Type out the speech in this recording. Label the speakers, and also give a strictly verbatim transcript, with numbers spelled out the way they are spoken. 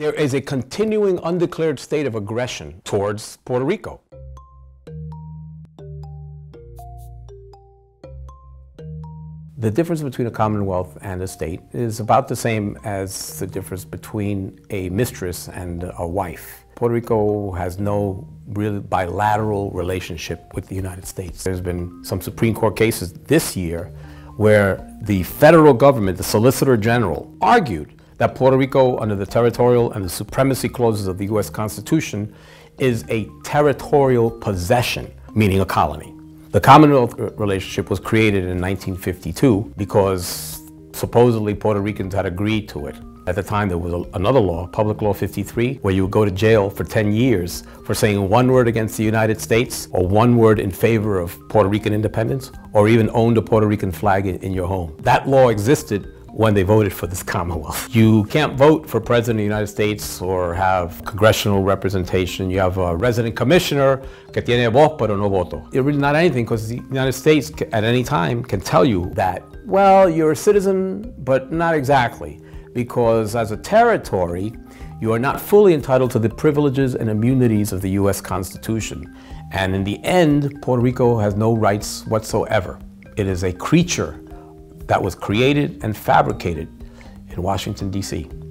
Speaker 1: There is a continuing undeclared state of aggression towards Puerto Rico. The difference between a commonwealth and a state is about the same as the difference between a mistress and a wife. Puerto Rico has no real bilateral relationship with the United States. There's been some Supreme Court cases this year where the federal government, the Solicitor General, argued that Puerto Rico, under the territorial and the supremacy clauses of the U S Constitution, is a territorial possession, meaning a colony. The Commonwealth relationship was created in nineteen fifty-two because supposedly Puerto Ricans had agreed to it. At the time, there was a, another law, Public Law fifty-three, where you would go to jail for ten years for saying one word against the United States or one word in favor of Puerto Rican independence, or even owned a Puerto Rican flag in, in your home. That law existed when they voted for this Commonwealth. You can't vote for President of the United States or have congressional representation. You have a resident commissioner que tiene voz pero no voto. It's really not anything because the United States at any time can tell you that, well, you're a citizen, but not exactly. Because as a territory, you are not fully entitled to the privileges and immunities of the U S Constitution. And in the end, Puerto Rico has no rights whatsoever. It is a creature that was created and fabricated in Washington, D C